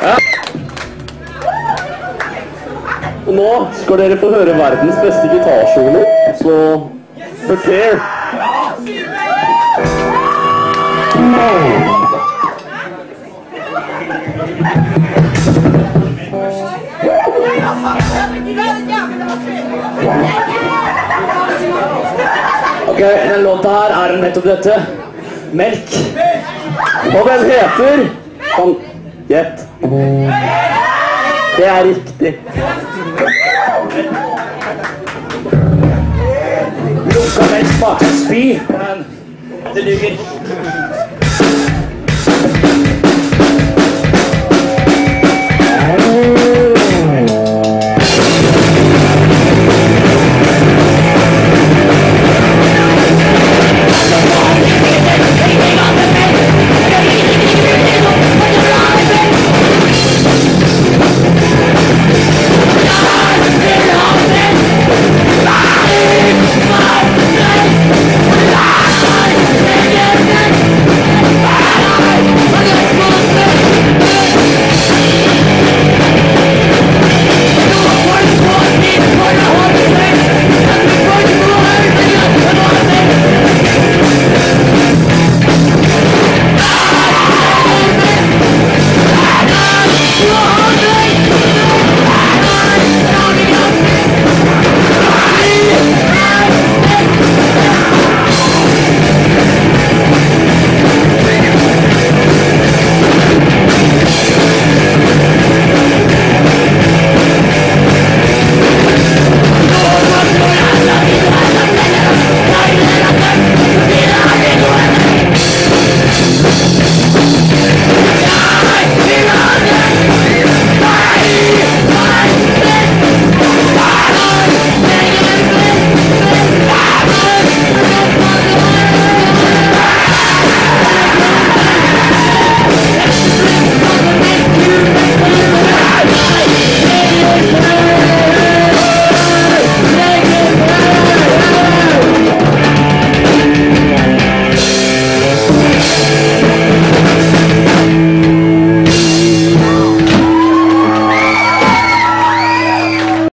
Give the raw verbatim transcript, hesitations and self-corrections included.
Ja. Og nå skal dere få høre verdens beste gitarsolo, så prepare. Ok, den låta her er nettopp dette. Melk. Og den heter... Kan... Gjett. Det er riktig. Lukka melk bak en spy, men det duger.